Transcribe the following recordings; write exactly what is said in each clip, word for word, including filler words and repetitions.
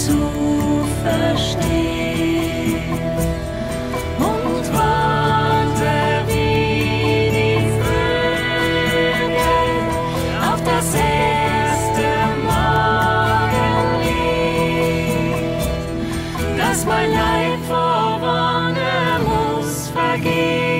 zu verstehen und warte wie die Vögel auf das erste Morgenlicht, dass mein Leib vor Wonne muss vergehen.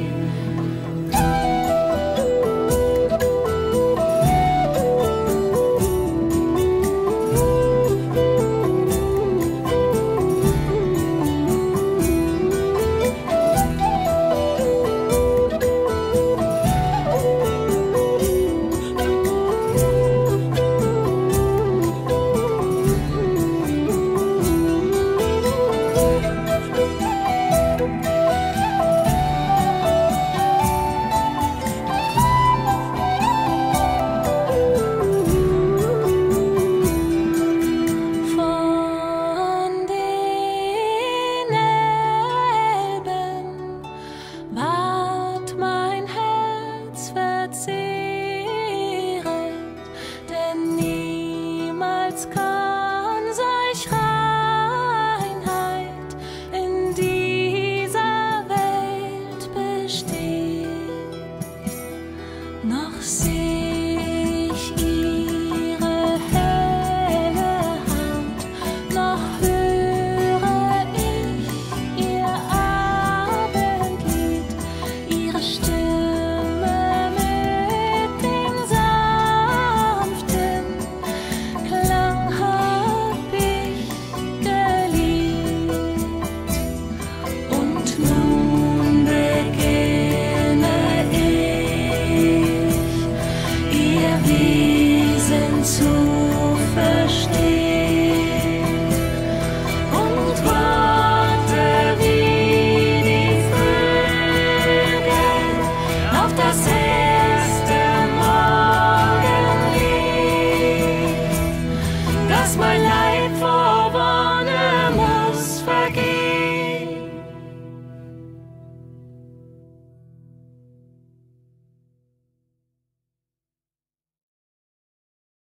Kann solch Reinheit in dieser Welt bestehen. Noch seh ich ihre helle Hand, noch höre ich ihr Abendlied, ihre Stimme mit dem sanften Klang hab ich geliebt. Und nun beginne ich, ihr Wesen zu verstehen und warte wie die Vögel auf das erste Morgenlicht, dass mein Leib vor